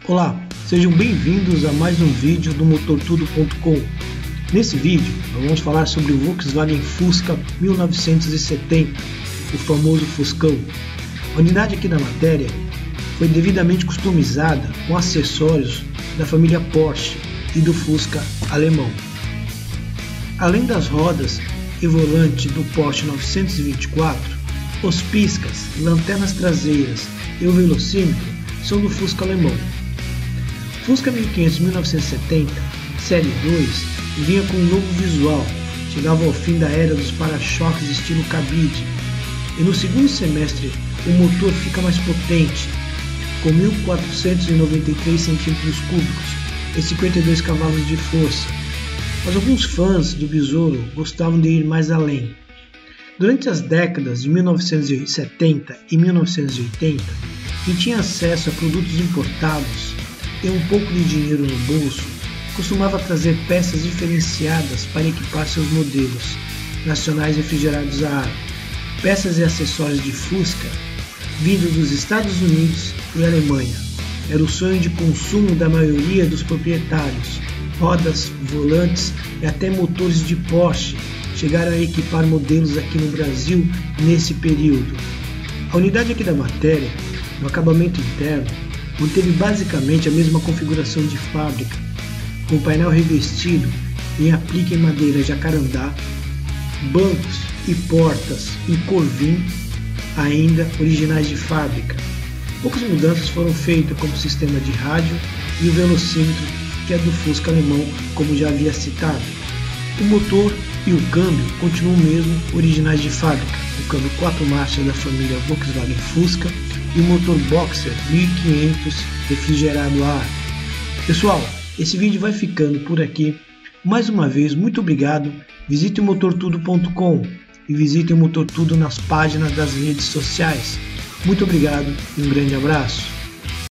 Olá, sejam bem-vindos a mais um vídeo do MotorTudo.com. Nesse vídeo, nós vamos falar sobre o Volkswagen Fusca 1970, o famoso Fuscão. A unidade aqui da matéria foi devidamente customizada com acessórios da família Porsche e do Fusca alemão. Além das rodas e volante do Porsche 924, os piscas, lanternas traseiras e o velocímetro são do Fusca alemão. Fusca 1500 1970, série 2, vinha com um novo visual, chegava ao fim da era dos para-choques estilo cabide, e no segundo semestre o motor fica mais potente, com 1.493 cm3 e 52 cavalos de força, mas alguns fãs do besouro gostavam de ir mais além. Durante as décadas de 1970 e 1980, quem tinha acesso a produtos importados e um pouco de dinheiro no bolso costumava trazer peças diferenciadas para equipar seus modelos nacionais refrigerados a ar, peças e acessórios de Fusca vindos dos Estados Unidos e Alemanha. Era o sonho de consumo da maioria dos proprietários. Rodas, volantes e até motores de Porsche chegaram a equipar modelos aqui no Brasil nesse período. A unidade aqui da matéria, no acabamento interno, manteve basicamente a mesma configuração de fábrica, com painel revestido em aplique em madeira jacarandá, bancos e portas em corvim ainda originais de fábrica. Poucas mudanças foram feitas, como o sistema de rádio e o velocímetro, que é do Fusca alemão, como já havia citado. O motor e o câmbio continuam mesmo originais de fábrica, o câmbio 4 marchas da família Volkswagen Fusca e o motor Boxer 1500 refrigerado a ar. Pessoal, esse vídeo vai ficando por aqui. Mais uma vez, muito obrigado. Visite o MotorTudo.com e visite o Motor Tudo nas páginas das redes sociais. Muito obrigado e um grande abraço.